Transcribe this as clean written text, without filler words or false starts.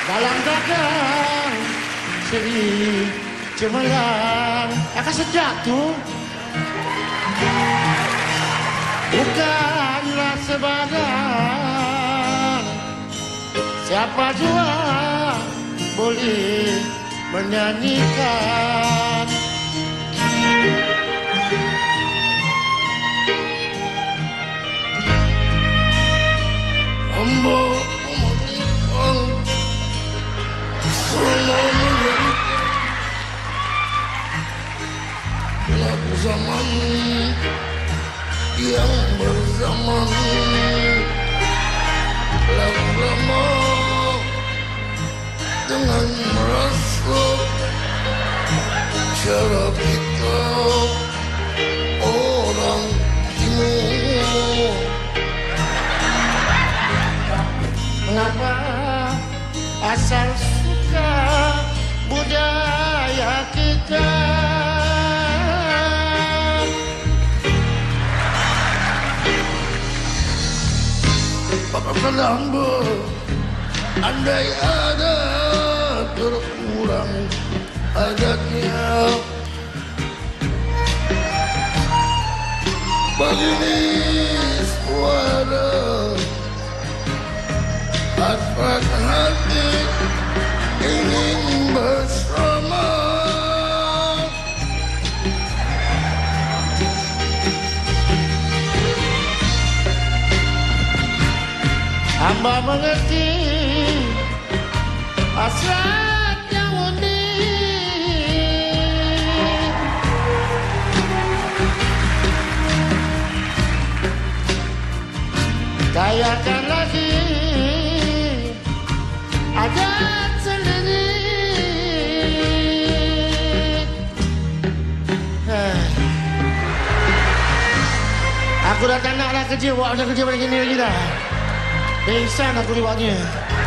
dalam dada sedih cemerlang. Akan sejak tu bukanlah sebarang siapa jua boleh menyanyikan. Hamba memohon selama lagu zaman yang berzaman, lagu lama dengan merasa cara kita orang timur. Mengapa asal suka budaya kita? Bapak tenang bu, andai ada terkurang adatnya, begini suara hasrat hati ingin bersama. Hamba mengerti hasratnya unik, kayakan lagi adat sendiri. Aku dah tak naklah kerja, buat macam kerja macam gini lagi dah. Pingsan aku dibuatnya.